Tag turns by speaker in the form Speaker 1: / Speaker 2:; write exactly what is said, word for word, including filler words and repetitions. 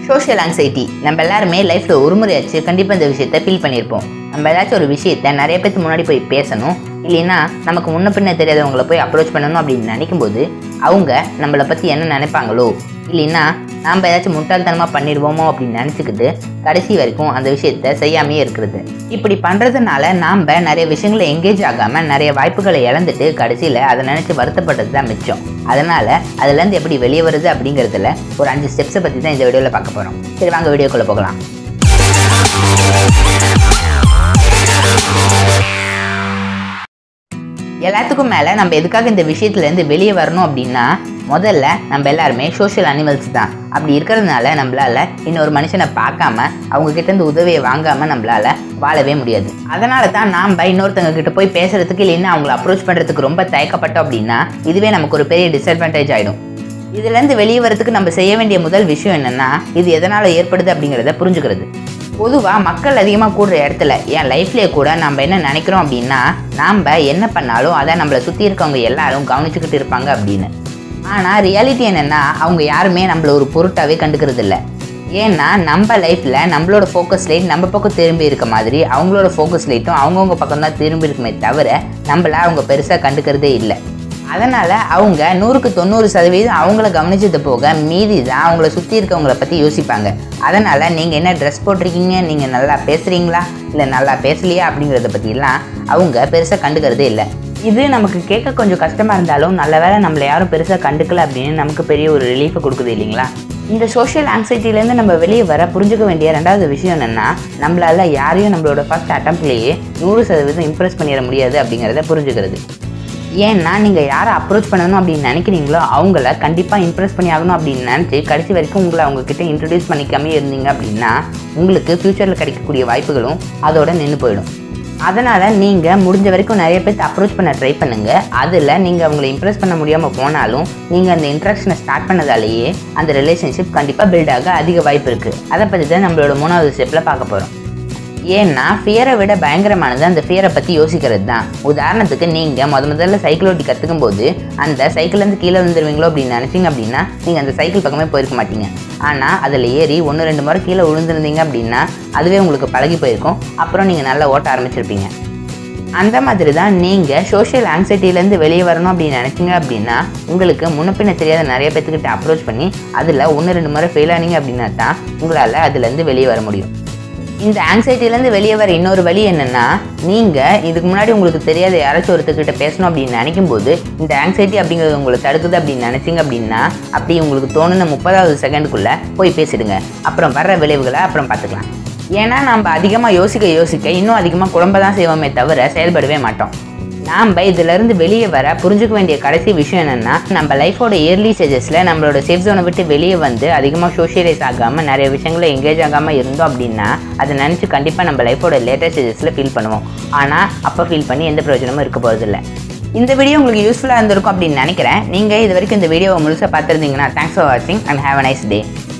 Speaker 1: Social anxiety நம்ம எல்லாருமே லைஃப்பில் ஒரு முறையாச்சு கண்டிப்பாக இந்த விஷயத்தை ஃபீல் பண்ணியிருப்போம். நம்ம ஏதாச்சும் ஒரு விஷயத்தை நிறைய பேருக்கு முன்னாடி போய் பேசணும், இல்லைன்னா நமக்கு முன்ன பின்ன தெரியாதவங்கள போய் அப்ரோச் பண்ணணும் அப்படின்னு நினைக்கும்போது அவங்க நம்மளை பற்றி என்ன நினைப்பாங்களோ, இல்லைன்னா நாம் ஏதாச்சும் முட்டாள்தனமாக பண்ணிடுவோமோ அப்படின்னு நினச்சிக்கிட்டு கடைசி வரைக்கும் அந்த விஷயத்தை செய்யாமையே இருக்கிறது. இப்படி பண்ணுறதுனால நாம் நிறைய விஷயங்களை எங்கேஜ் ஆகாமல் நிறைய வாய்ப்புகளை இழந்துட்டு கடைசியில் அதை நினச்சி வருத்தப்பட்டது தான் மிச்சம். அதனால் அதுலேருந்து எப்படி வெளியே வருது அப்படிங்கிறதுல ஒரு அஞ்சு ஸ்டெப்ஸை பற்றி தான் இந்த வீடியோவில் பார்க்க போகிறோம். சரி, வாங்க வீடியோக்குள்ளே போகலாம். எல்லாத்துக்கும் மேலே நம்ம எதுக்காக இந்த விஷயத்துலேருந்து வெளியே வரணும் அப்படின்னா, முதல்ல நம்ம எல்லாருமே சோஷியல் அனிமல்ஸ் தான். அப்படி இருக்கிறதுனால நம்மளால் இன்னொரு மனுஷனை பார்க்காம அவங்கக்கிட்டேருந்து உதவியை வாங்காமல் நம்மளால் வாழவே முடியாது. அதனால தான் நாம் இன்னொருத்தவங்க கிட்ட போய் பேசுகிறதுக்கு இல்லைன்னா அவங்கள அப்ரோச் பண்ணுறதுக்கு ரொம்ப தயக்கப்பட்டோம் அப்படின்னா இதுவே நமக்கு ஒரு பெரிய டிஸ்அட்வான்டேஜ் ஆகிடும். இதுலேருந்து வெளியே வரதுக்கு நம்ம செய்ய வேண்டிய முதல் விஷயம் என்னென்னா, இது எதனால் ஏற்படுது அப்படிங்கிறத புரிஞ்சுக்கிறது. பொதுவாக மக்கள் அதிகமாக கூடுற இடத்துல என் லைஃப்லேயே கூட நம்ம என்ன நினைக்கிறோம் அப்படின்னா, நாம் என்ன பண்ணாலும் அதை நம்மளை சுற்றி இருக்கவங்க எல்லாரும் கவனிச்சுக்கிட்டு இருப்பாங்க அப்படின்னு. ஆனால் ரியாலிட்டி என்னென்னா, அவங்க யாருமே நம்மளை ஒரு பொருட்டாகவே கண்டுக்கிறது இல்லை. ஏன்னா நம்ம லைஃப்பில் நம்மளோட ஃபோக்கஸ் லைட் நம்ம பக்கம் திரும்பி இருக்க மாதிரி அவங்களோட ஃபோக்கஸ் லைட்டும் அவங்கவுங்க பக்கம் தான் திரும்பி இருக்குமே தவிர நம்மளை அவங்க பெருசாக கண்டுக்கிறதே இல்லை. அதனால் அவங்க நூறுக்கு தொண்ணூறு சதவீதம் அவங்கள கவனிச்சது போக மீதி தான் அவங்கள சுற்றி இருக்கவங்கள பற்றி யோசிப்பாங்க. அதனால் நீங்கள் என்ன ட்ரெஸ் போட்டிருக்கீங்க, நீங்கள் நல்லா பேசுகிறீங்களா இல்லை நல்லா பேசலையா அப்படிங்கிறத பற்றிலாம் அவங்க பெருசாக கண்டுக்கிறதே இல்லை. இது நமக்கு கேட்க கொஞ்சம் கஷ்டமாக இருந்தாலும் நல்ல வேளை நம்மளை யாரும் பெருசாக கண்டுக்கல அப்படின்னு நமக்கு பெரிய ஒரு ரிலீஃபை கொடுக்குது இல்லைங்களா? இந்த சோஷியல் ஆங்ஸைட்டிலேருந்து நம்ம வெளியே வர புரிஞ்சுக்க வேண்டிய ரெண்டாவது விஷயம் என்னென்னா, நம்மளால் யாரையும் நம்மளோட ஃபஸ்ட் அட்டம்ப்ட்லேயே நூறு சதவீதம் இம்ப்ரெஸ் பண்ணிட முடியாது அப்படிங்கிறத புரிஞ்சுக்கிறது. ஏன்னா நீங்கள் யாரை அப்ரோச் பண்ணணும் அப்படின்னு நினைக்கிறீங்களோ அவங்கள கண்டிப்பாக இம்ப்ரெஸ் பண்ணி ஆகணும் அப்படின்னு நினச்சி கடைசி வரைக்கும் உங்களை அவங்கக்கிட்ட இன்ட்ரடியூஸ் பண்ணிக்காமே இருந்தீங்க அப்படின்னா உங்களுக்கு ஃப்யூச்சரில் கிடைக்கக்கூடிய வாய்ப்புகளும் அதோட நின்று போயிடும். அதனால் நீங்கள் முடிஞ்ச வரைக்கும் நிறைய பேர்த்து அப்ரோச் பண்ண ட்ரை பண்ணுங்கள். அதில் நீங்கள் அவங்களை இம்ப்ரெஸ் பண்ண முடியாமல் போனாலும் நீங்கள் அந்த இன்ட்ராக்ஷனை ஸ்டார்ட் பண்ணதாலேயே அந்த ரிலேஷன்ஷிப் கண்டிப்பாக பில்ட் ஆக அதிக வாய்ப்பு இருக்குது. அதை பற்றி தான் நம்மளோட மூணாவது ஸ்டெப்பில் பார்க்க போகிறோம். ஏன்னா ஃபியரை விட பயங்கரமானது அந்த ஃபியரை பற்றி யோசிக்கிறது தான். உதாரணத்துக்கு நீங்கள் முத முதல்ல சைக்கிள் ஓட்டி கற்றுக்கும் போது அந்த சைக்கிள்லேருந்து கீழே விழுந்துருவீங்களோ அப்படின்னு நினச்சிங்க அப்படின்னா நீங்கள் அந்த சைக்கிள் பக்கமே போயிருக்க மாட்டீங்க. ஆனால் அதில் ஏறி ஒன்று ரெண்டு முறை கீழே விழுந்துருந்தீங்க அப்படின்னா அதுவே உங்களுக்கு பழகி போயிருக்கும். அப்புறம் நீங்கள் நல்லா ஓட்ட ஆரம்பிச்சிருப்பீங்க. அந்த மாதிரி தான் நீங்கள் சோஷியல் ஆங்ஸைட்டிலேருந்து வெளியே வரணும் அப்படின்னு நினச்சிங்க அப்படின்னா உங்களுக்கு முன்னப்பின்ன தெரியாத நிறைய பேர்த்துக்கிட்ட அப்ரோச் பண்ணி அதில் ஒன்று ரெண்டு முறை ஃபெயில் ஆனீங்க அப்படின்னா தான் உங்களால் அதுலேருந்து வெளியே வர முடியும். இந்த ஆங்ஸைட்டிலேருந்து வெளியே வர இன்னொரு வழி என்னென்னா, நீங்கள் இதுக்கு முன்னாடி உங்களுக்கு தெரியாத யாராச்சும் ஒருத்தர்கிட்ட பேசணும் அப்படின்னு நினைக்கும் போது இந்த ஆங்ஸைட்டி அப்படிங்கிறது உங்களை தடுக்குது அப்படின்னு நினச்சிங்க அப்படின்னா அப்படி உங்களுக்கு தோணுன முப்பதாவது செகண்டுக்குள்ளே போய் பேசிடுங்க. அப்புறம் வர்ற விளைவுகளை அப்புறம் பார்த்துக்கலாம். ஏன்னா நம்ம அதிகமாக யோசிக்க யோசிக்க இன்னும் அதிகமாக குழம்ப தான் செய்வோமே தவிர செயல்படவே மாட்டோம். நாம் இதிலேருந்து வெளியே வர புரிஞ்சுக்க வேண்டிய கடைசி விஷயம் என்னென்னா, நம்ம லைஃபோட இயர்லி ஸ்டேஜஸில் நம்மளோட சேஃப் ஜோனை விட்டு வெளியே வந்து அதிகமாக சோஷியலைஸ் ஆகாமல் நிறைய விஷயங்களை எங்கேஜ் ஆகாமல் இருந்தோம் அப்படின்னா அதை நினச்சி கண்டிப்பாக நம்ம லைஃபோட லேட்டஸ்ட் ஸ்டேஜஸில் ஃபீல் பண்ணுவோம். ஆனால் அப்போ ஃபீல் பண்ணி எந்த பிரயோஜனமும் இருக்க போகிறதில்ல. இந்த வீடியோ உங்களுக்கு யூஸ்ஃபுல்லாக இருந்திருக்கும் அப்படின்னு நினைக்கிறேன். நீங்கள் இது வரைக்கும் இந்த வீடியோவை முழுசாக பார்த்துருந்தீங்கன்னா தேங்க்ஸ் ஃபார் வாட்சிங் and have a nice day.